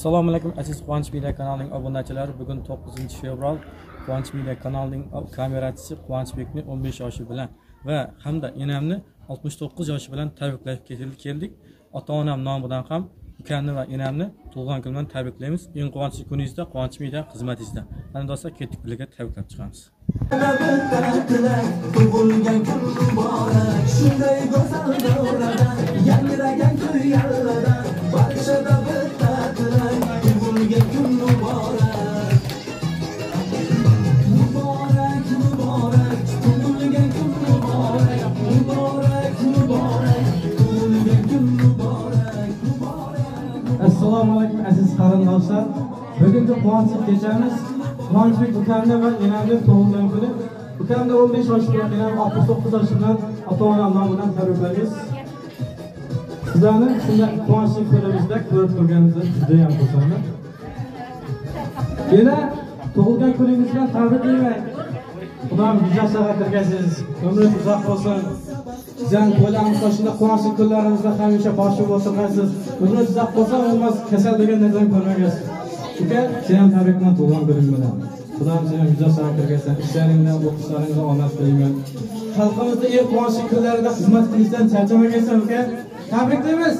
Assalomu alaykum aziz Quvonch Media kanalining obunachilari. Bugun 9 fevral Quvonch Media kanalining kamerachisi Quvonchbekni 15 yoshi bilan va hamda enamni 69 yoshi bilan tabriklab keldik. Ota-onam nomidan ham ukamni va enamni tug'ilgan kun bilan tabriklaymiz. Eng quvonchli kuningizda Quvonch Media xizmatingizda. Mana do'stlar, ketdik birga tabriklab chiqamiz. Tug'ilgan kun muborak, shunday go'zal davrada, yangragan to'y yallada, barchada bitta tilak. Tug'ilgan kun muborak, muborak, muborak, tug'ilgan kun muborak, muborak, muborak, tug'ilgan kun muborak, muborak. Assalomu alaykum aziz qarindoshlar. Bugungi quvonchli kechamiz Quvonchbek ukamni va enamni tug'ilgan kuni. Ukamni 15 yosh bilan, enam 69 yosh bilan ota-onam nomidan tabriklaymiz. Sizlarni shunday quvonchli kunimizda ko'rib turganingizda juda ham xursandman. Yana tug'ilgan kuningiz bilan tabriklayman. Xudoim juda salomatligisiz, umringiz uzoq bo'lsin. Sizlarni to'ylarimizda shunday quvonchli kunlarimizda hamisha boshib o'tirasiz. Umringiz uzoq bo'lsa, olmaz kasal degan narsadan ko'rmagansiz. Uka, sen ham tabriklayman tug'ilgan kuning bilan. Xudoim seni juda salomatligisiz. Ishlaringdan, o'qishlaringdan omad tilayman. Xalqimizda eng quvonchli kunlarida xizmat qilishdan charchamagansan, uka. Tabriklaymiz.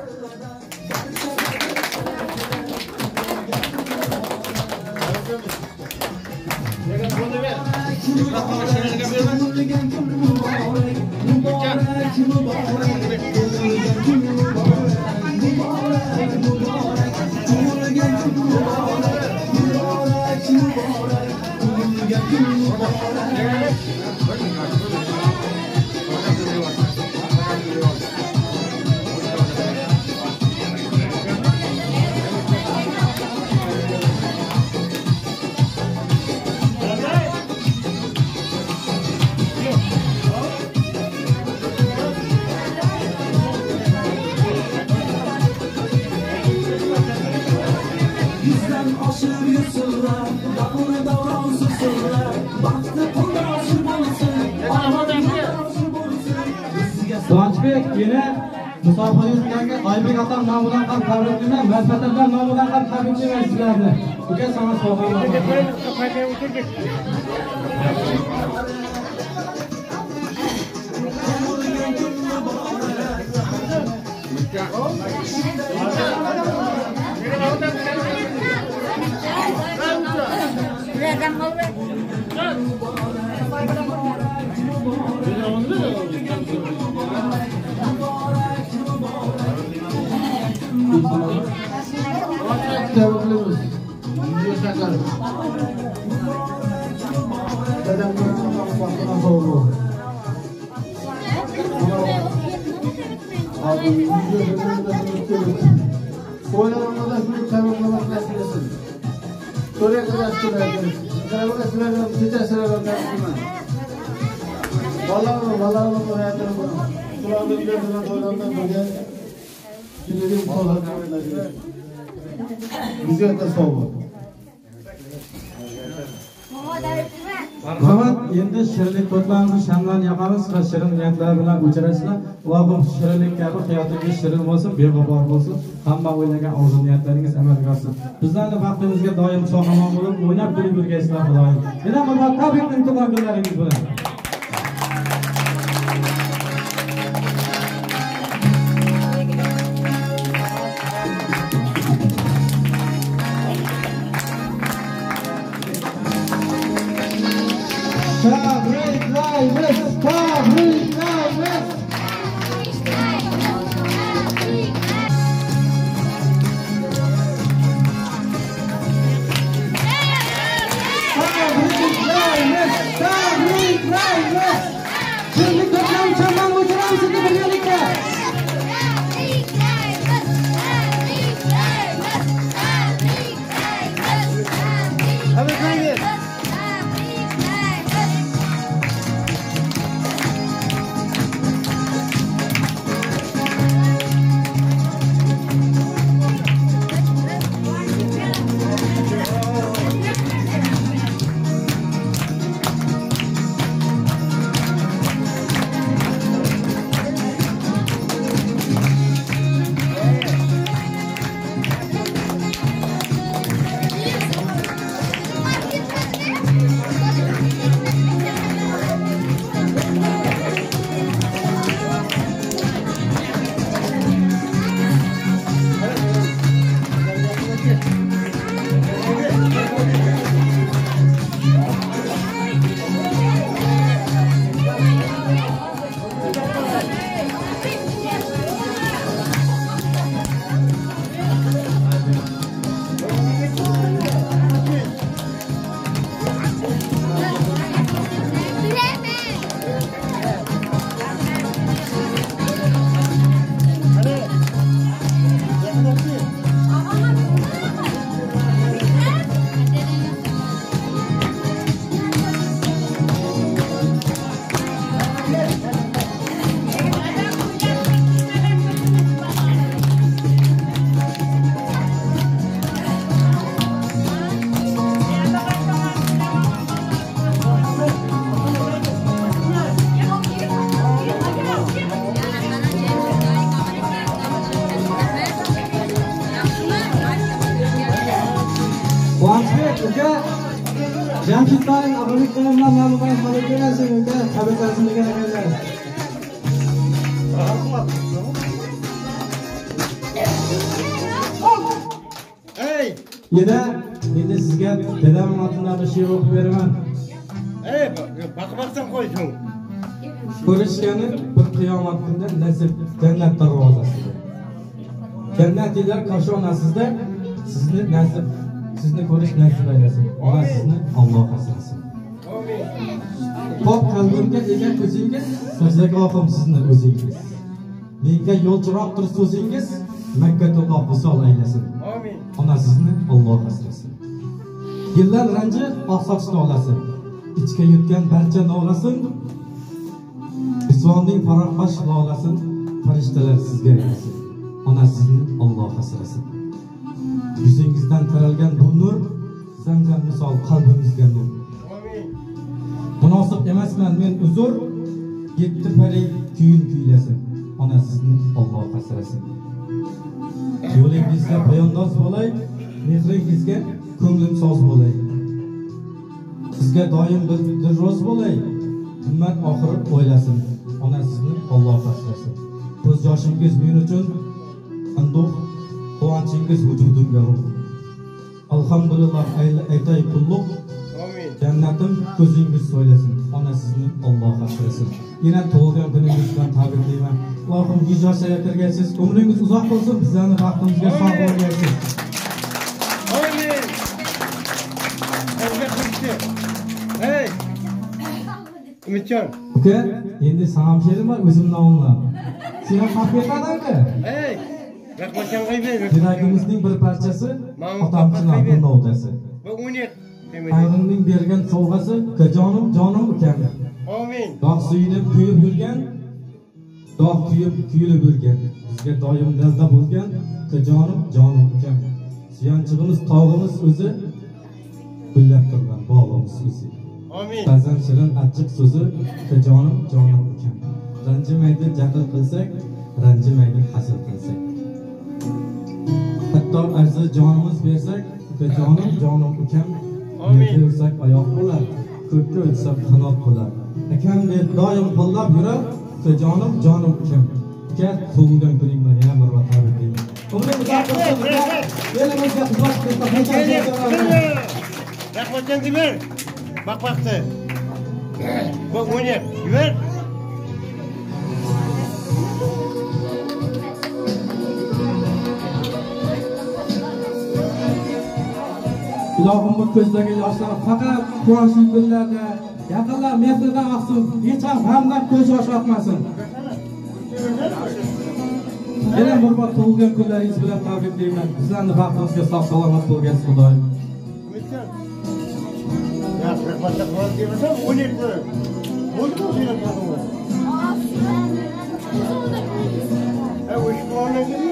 Quvonchbek, yana musobaqa Aybek atam nomidan ham tabriklayman, Marfatablar nomidan ham tabriklayman sizlarni. Uka, sana sovg'a Rahmat, endi shirinlik to'plamini shamlarni yoqamiz va shirin niyatlar bilan o'chirasizlar. Allohim shirinlik kabi hayotingiz shirin bo'lsin, beg'ubor bo'lsin. Hamma o'ylagan orzu niyatlaringiz amalga oshsin. Bizlarni vaqtimizga doim sog'-omon bo'lib, o'ynab kulib yurgaysizlar, Xudoyim. Yana bir bor tabriklayman tug'ilgan kunlaringiz bilan. Quvonchbek uka, Jamshidlarning abonlik bilan ma'lumot qabul qilasiz uka, tabriklarsiz degan ekanlar. Hey! Endi sizga dadam notidan bir she'r o'qib beraman. Hey, baqbaqsan qo'ysin. Ko'rishgani bir qiyomat kunida nasib jannat darvozasida. Jannatlar koshonasida sizni ko'rish nasib aylasin. Ona sizni Alloh asrasin. Amin. Pok qalbimga degan ko'zingiz, so'zlaga oqim sizni o'zingiz. Menga yo'lchiroqdir so'zingiz, Makkatulloh visol aylasin. Amin. Ona sizni Alloh asrasin. Yillar ranji oqsochni olasin. İchga yutgan barcha nolasin. Isloning farahbash lolasin, farishtalar sizga aylasin. Ona sizni Alloh asrasin. Yuzingizdan taralgan bu nur, zamzam misol qalbimizga nur. Amin. Munosib emasman men uzr, yetti pari kuyin kuylasin. Ona sizni Alloh asrasin. Yo'lingizga poyandoz bo'lay, mehringizga ko'nglim soz bo'lay. Sizga doim bir roz bo'lay, himmat oxiri o'ylasin. Ona sizni Alloh asrasin. Ko'z yoshingiz men uchun anduh, quvonchingiz vujudimga ruh. Alhamdulillah aytay qulluq, Amin. jannatim ko'zingiz so'ylasin. Ona sizni Alloh asrasin. Yana tug'ilgan kuningiz bilan tabriklayman. Allohim 100 yoshga kirgaysiz, umringiz uzoq bo'lsin, bizlarni vaqtimizga sog' bo'lgaysiz. Amin. Hey! Umidjon. Uka, endi salom she'rim bor, o'zimni nomimla. Sen ham haqiqatdanmi? Hey! Rahmatjon qayber. Yuragimizning bir parchasi, otamchilar bunnovdasi. Bu o'ynayq. Tangrimning bergan sovg'asi, jonim, jonim ukam. Amin. Dog' suyunib kuyib yurgan, dog' kuyilib yurgan. Bizga doim dalda bo'lgan, jonim, jonim ukam. Suyanchig'imiz, tog'imiz o'zi, gullab turgan bog'imiz o'zi. Amin. Ba'zan shirin achchiq so'zi, jonim, jonim ukam. Ranjimaydi jahil qilsak, ranjimaydi hasad qilsak. Hatto arzi jonimiz bersak, jonim, jonim ukam. Amin. Yursak oyoq bo'lar, ko'kka o'tsak qanot bo'lar. Akam deb doim qo'llab yurar, jonim, jonim ukam. Uka, tug'ilgan kuning bilan yana bir bor tabriklayman. Umringiz uzoq bo'lsin. Elimizga quloq tutib, Rahmatjon Dimir. Baqbaqti. Bu o'ynayq. Yur. Ilohim bu ko'zdagi yoshlar faqat quvonchli kunlarda, yaqinlar mehrdan oqsin, hech ham g'amdan ko'z yosh oqmasin. Yana bir bor tug'ilgan kunlaringiz bilan tabriklayman. Bizlarni baxtimizga sog' salomat bo'lgaysiz Xudoyim. Umidjon. Ya, rahmatjon qo'yib bersa, o'ynayq. Bo'ldi bu seni qo'ydim. O'sh qo'yganmi?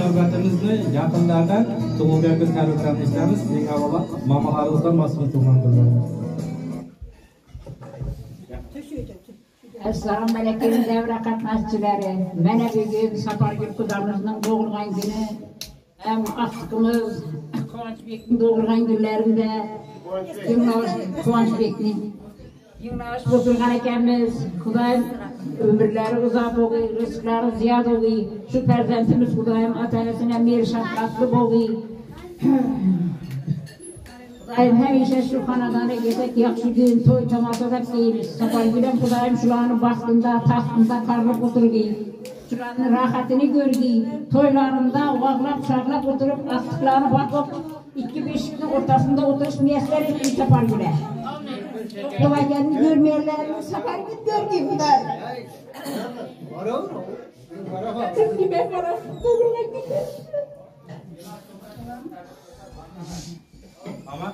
navbatimizni yaqinlardan tug'ilgan kun tabriklarini eshitamiz. Eng avvalo mamalarimizdan mas'ul tug'ilgan kunlarimiz. Assalamu alaykum davra qatnashchilari. Mana bugun Safargul qudamizning tug'ilgan kuni. Hem aşkımız Kıvançbek'in doğurgan günlerinde Kıvançbek'in Yunus oturgan ekemiz. Kudayım ömürleri uzak oluyor, rızıkları ziyad oluyor. Şu perzentimiz Kudayım atanasına bir şefkatli oluyor. Kudayım hemişe şu kanadana gezek yakşı gün toy tamasada deyimiz. Safargül'üm Kudayım şulanın baktığında, tahtında karnı oturuyor. Şuranın rahatını gördü. Toylarında ağlap çağlap oturup astıklarına bakıp iki beşiğin ortasında oturup miyesler etmiş Safargül'e. Kolaylarını görmeyenlerini Safargül gördü bu da. Kime parası doluna gider. Ama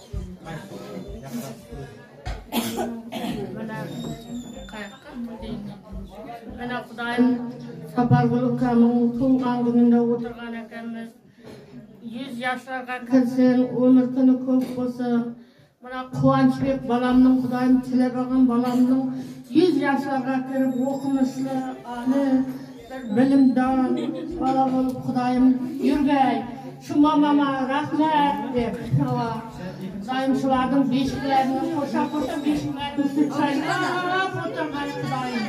Bana Kudayım Safargül Ukam'ın tuğan gününde oturgan ekemiz. 100 yaşlarga kirsin, ömürtünü köp bolsa. Bana Kıvançbek balamның Kudayım tilebagın balamның 100 yaşlarga kirip okumuşlu, bir bilimdan bala bolup Kudayım yürgey. Şu mamama rahmet dep. Kudayım şulardan beşiklerini koşa beşiklerini süt çaylap oturgan Kudayım.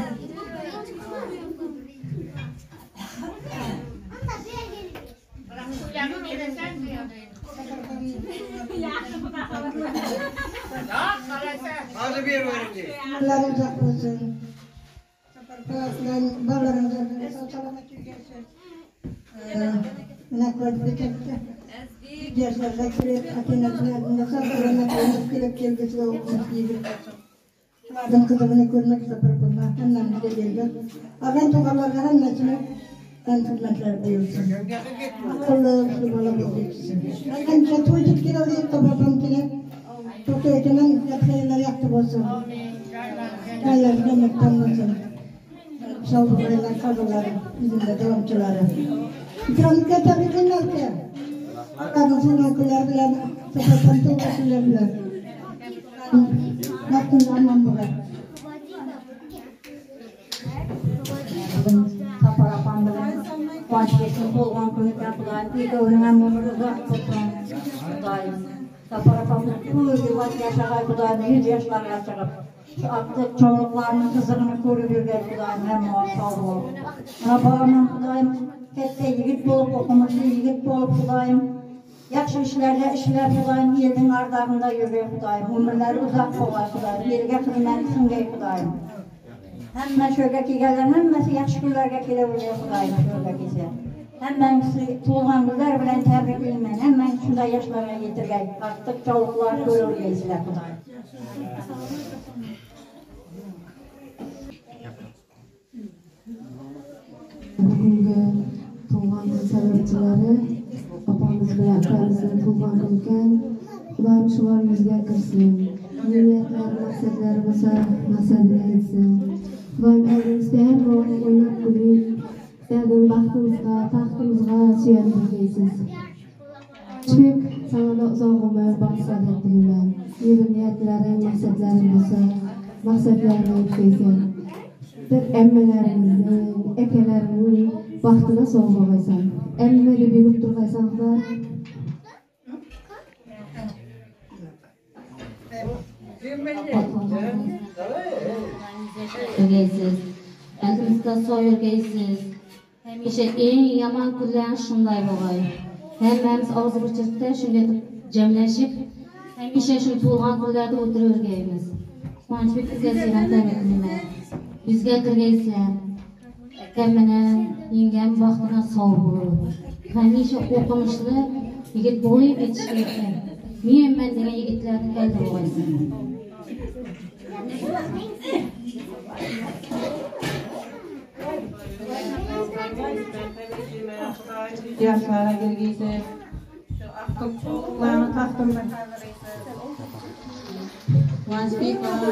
Hadi bir verin. Allah razı olsun. Safargül'den bağlarımızdan sağlamak için. Ne kadar bekletti. Yaşlarda kirep atenesine nasıl bağlamak kirep kelgesi olmuş gibi. Şulardan kızımını görmek Safargül'den hemen bize geldi. Ağın tuğalarına hemesine ben hürmetler duyuyorsun. Akıllı bana bildirsin. Ben de tuğcuk kere oraya kapatım kere. Çok öteden yatırımlar yaptı olsun. Hayır, demekten olsun. Sağlıklarıyla kadınları, bizimle devamçıları. İkramlıkla tabi dinlerken, kadın okular bilen, sepatan tuğlasıyla bilen. Yaptığında anlam bu kadar. Safar apamların Kıvançbek'in tolgan günü Kudayım. İlk öğrenen ömür uzak tutun Kudayım. Safar apamın tüm yıllar yaşagay Kudayım, 100 yaşlarına çıkıp. Şu aktık çoğunluklarının kızını koru yürgey Kudayım, hem muhafaza ol. Balamın Kudayım, kette yigit bolup okumuşlu yigit bolup Kudayım. Yakşı işlerle işler Kudayım, yedin ardağında yürgey Kudayım. Ömürleri uzak olay Kudayım, yerge kıymet singey Kudayım. Hemme şöyle ki gelen hemmesi yakşı günlerge gelebiliyor Kudayım şöyle ki. Hemen tuğulgan günler bilen tebrikliyim ben. Hemen şunda yaşlarına getirgey. Artık çoluklar görür geysiler Kudayım. Bugünkü tuğulgan gün sebepçileri apamız bilen aklarımızın tuğulgan günken Kudayım şular yüzge kırsın. Niyetler, maksetler olsa maksetine gitsin. Kudayım elimizde hem rolü oynap gülüp geldiğin baktığımızda, tahtımızga süyendirgeysiz. Çünkü sana da uzak ömür baksat ettim ben. Yürü niyetlerin, maksetlerin olsa maksetlerine yükseysen. Bir emmelerimizin, ekelerinin vaktine son koysan. Emmeli bir güttür koysan da Ögeysiz, elimizde soyurgeysiz. Hemişe en yaman kullan şunday boğay. Hemmemiz ağzı bıçırtda şöyle cemleşip, hemişe şu tuğulgan kullarda otururgeyimiz. Kıvançbek bizge seyahat etmeme, bizge kirgeysen, ekemene, yengem vaktine sağ bulur. Hemişe okumuşlu, yigit boyup yetişmekten. Mühim ben degen yigitlerdi elde boğaysın. Yaşlara gelgiyse, şu aktık çoğullarını taktım ben. Kıvançbek var.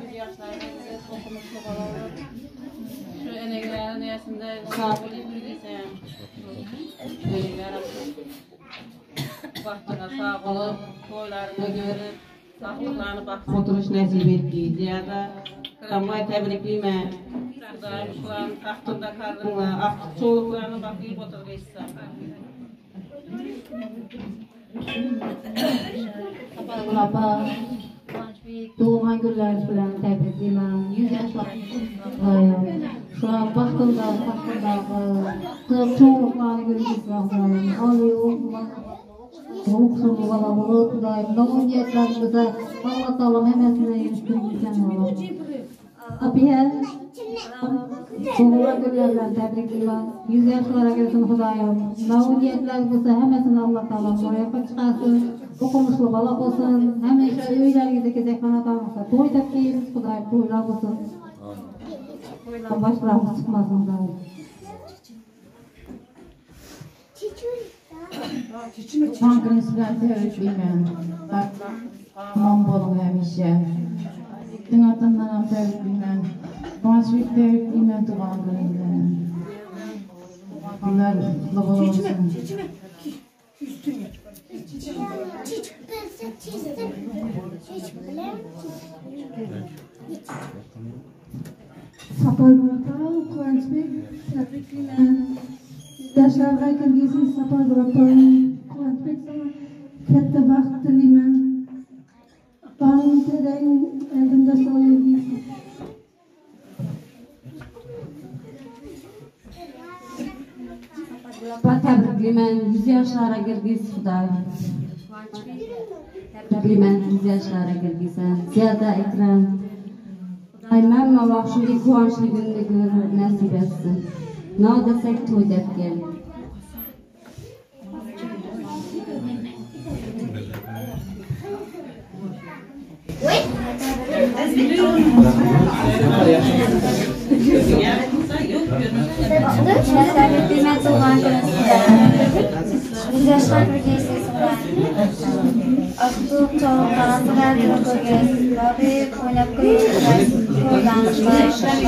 Şu eneglerin yaşında sabırlı bilgisi. baxtına sağ olub, toylarını görüb, sağlıqlarını baxıb oturuş nəsib etdi. Ziyada Qıramay təbrikliyəm. Xudaym şuların taxtında qaldınlar, artıq çoğuluqlarını baxıb oturursan. Apa, doğum günler bilan təbrikliyəm. 100 yaşlar. Şu an baxtımda, çoğuluqlarını görürsünüz. Alıyorum. Ruhsuz balalı Kudayım, niyetlerimize Allah Teala'm hemesine yüzgünlükten olalım. Abiye, Doğru günlerden tebrikliyorum. 100 yaşlara gelsin Kudayım. Niyetlerimize hemesine Allah Teala'm oraya çıkarsın. Okumuşlu balak olsun. Hemen şöyle öylerinize gezek kanatamızda. Toy tepkiyiz Kudayım, toylar olsun. Başlarımız çıkmasın Kudayım. Çankırı'nın bilen tebrikliyəm. Tamam bolun həmişə. Din adından tebrikliyəm. Qançbek tebrikliyəm doğan günündə. Günlər kutlu bol olsun. Sapar Grup'a, Kıvançbek, tebrikliyəm. Yaşlarga kirgizsiz Sapar Grup'a, Kıvançbek sana katta baxt tilayman. Bağın terang eldimda soya giysin. Tebriklimen 100 yaşlara girgisiz Xudoy. Tebriklimen 100 yaşlara girgisen. Ziyada ekran. Xudoy hamma vaqt shunday quvonchli kunni ko'rib nasib etsin. No desak to'y deb kel. Kıymet olan biz yaşlar birgeysiz Aktuğum çoğun karantılar dururken Babi oynap koyuyoruz Koydanışlar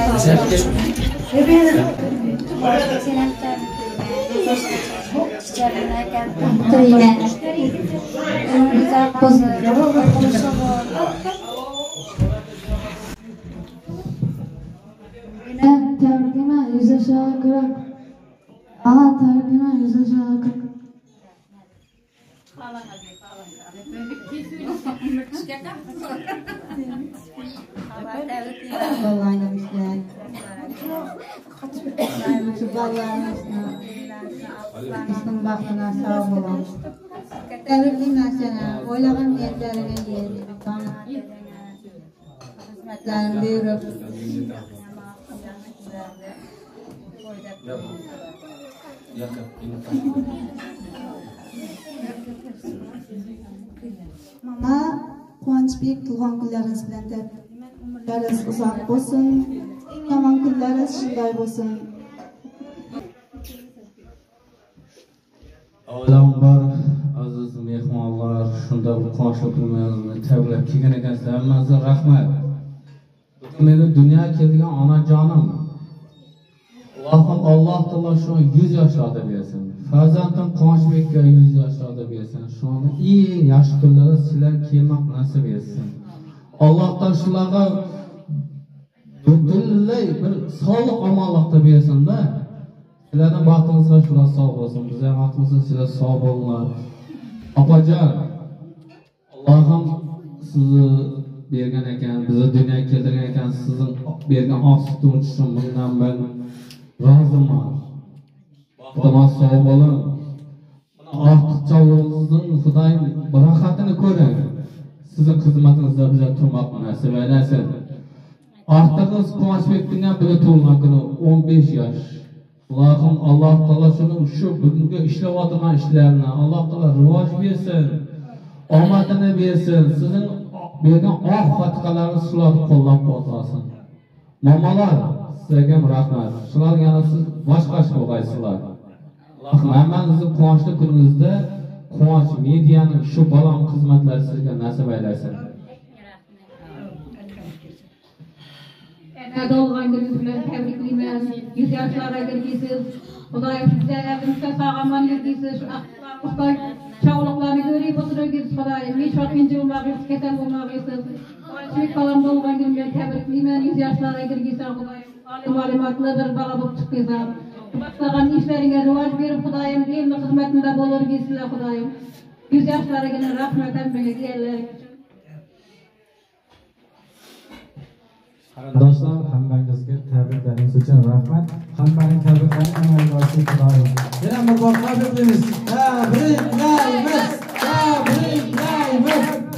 Senem çiçeklerine geldim Güzel pozları Tebrikime 100 yaşa kırık. Aha tebrikime 100 yaşa kırık. Allah'ın demişler. Şu ballarımızla bizim baktığına sağ olun. Tebrikliyim sana. Oylağın niyetlerine yerim. Hizmetlerini buyurup. Mama, Kıvançbek tuğan günleriniz bilen tebriklimen. Ömürleriniz uzak olsun. Yaman günleriniz şunday olsun. Avvalambor aziz mehmonlar, shunda qonshib turmayapsizmi? Tabriklar kelgan ekansizlar. Hammangizga rahmat. Bugun meni dunyoga kelgan onajonim. Allah Teala şu an 100 yaşlarda bersin. Farzandim Qonishbekka 100 yaşlarda bersin. Şu an eng yaxshi kunlarda sizlar kelmoq nasib etsin. Allohdan shularga butunlay bir sog'lik omonlikda bersin-da. Sizlarning baxtingizga shular sog' bo'lsin. Bizning baxtimizga sizlar sog' bo'linglar. Opajon, Allohim sizni bergan ekan, bizni dunyoga keltirgan ekan, sizning bergan oq sutni uchun bundan men roziman. Baxtimiz sog' bo'lin. Ortiqchaligingizni Xudoyim barakatini ko'ring. Sizning xizmatingizda bizga turmoq nasib aylasin. Ortig'iz Quvonchbekning ham bugun tug'ilgan kuni 15 yosh. Allohim Alloh taolo shu bugungi ishlayotgan ishlarini Alloh taolo rivoj bersin. Omadini bersin. Sizning bergan oq fatqalarni sizlarni qo'llab qolsin. Mamalar, sizlarga rahmat. Sizlar yana siz boshqacha bo'lgaysizlar. Allohim hammangizni quvonchli kuningizda Quvonch medianing shu baland xizmatlari sizga nasib aylasin. Doğan gününüz bilen tebrikliyim. 100 yaşlara girgisiz. Xudoyim sizlere bizga sağlaman yurgisiz. Şu aqlar, çağlıqlarını öyle oturuyoruz Kudayım. Hiç vakit olmağız, keser olmağız. Kıvançbek kalan bolgan günümden tebrikliyim. 100 yaşlara girgiysen Kudayım. Alimatlı bir bala bulup çıkıysan. Başlagan işlerine rıvaç verip Kudayım. Elini hizmetinde bolur giysiler Kudayım. 100 yaşlara gelen rahmetten beni diğerler. Do'stlar, hammangizga tabriklaringiz uchun rahmat. Hammaning tabriklarini amalga oshirib Xudoyim. Yana bir bor tabriklaymiz. Tabriklaymiz. Tabriklaymiz.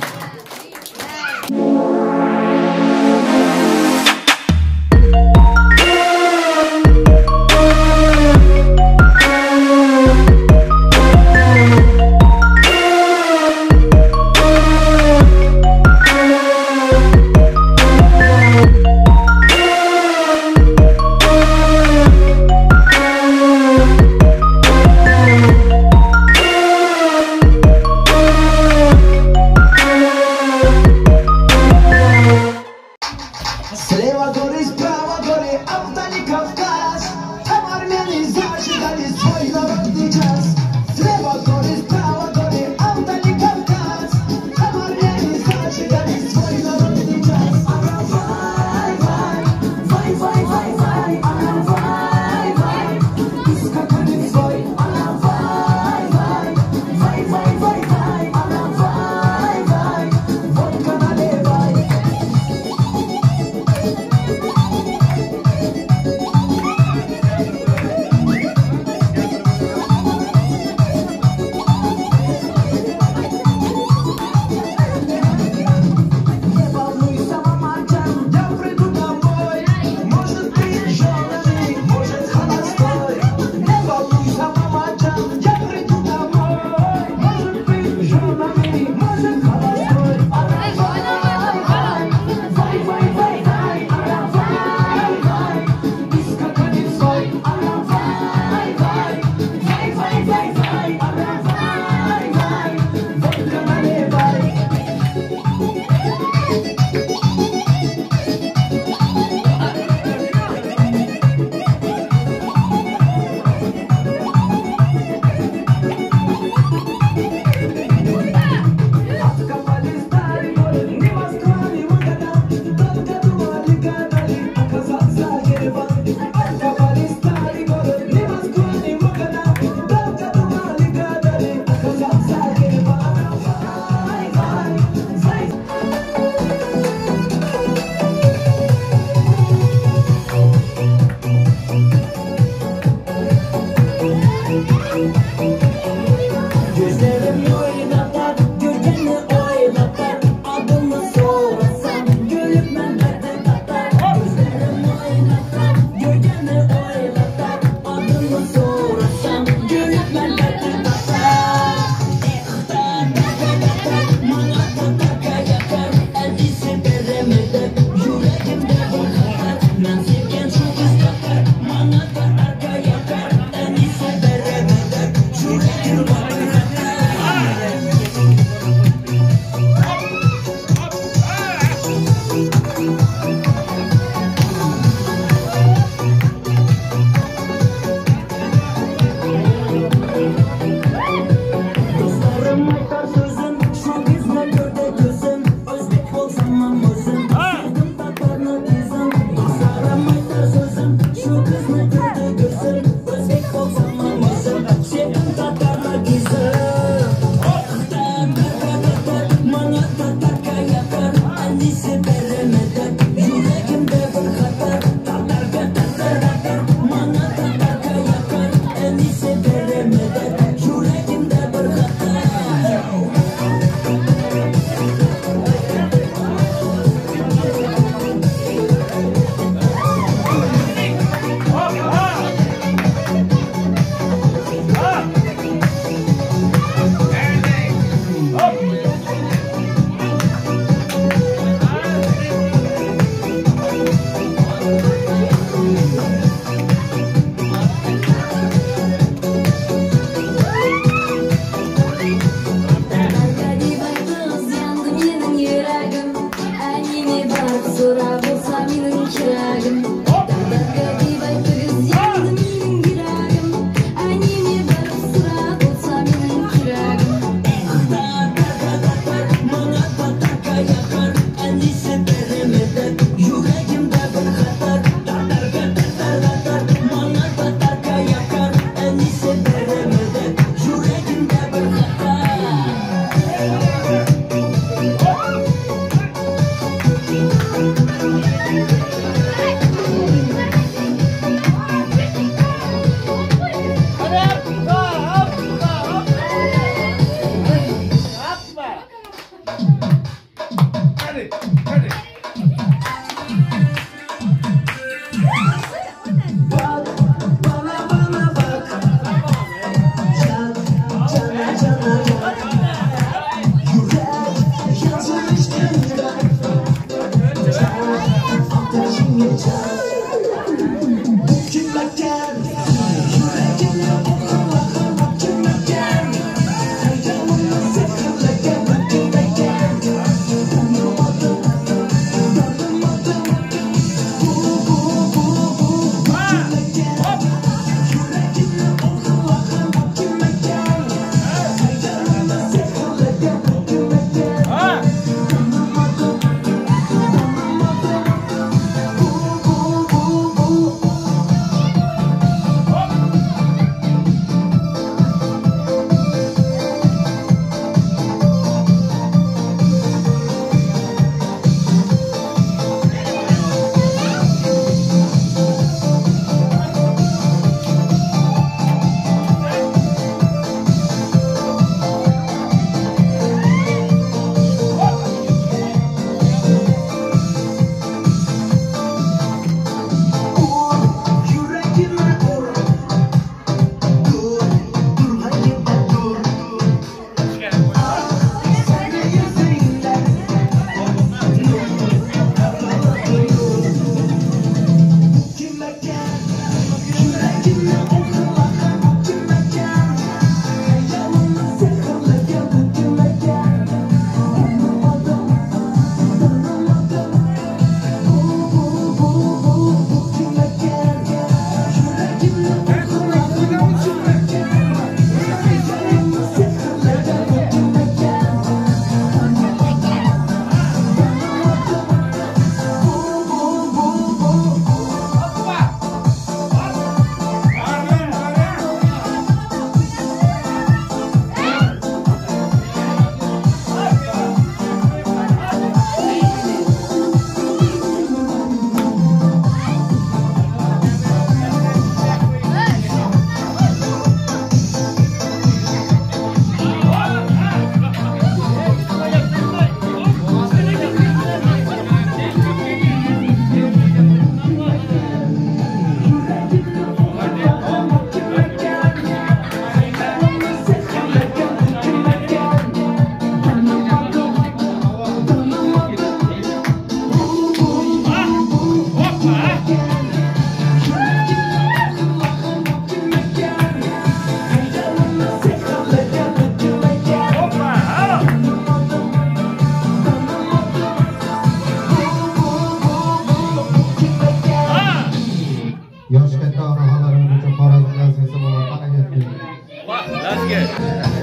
Yosh katta onaxonlarimiz uchun Xorazm vazifasi bo'lib harakat qildik. Let's get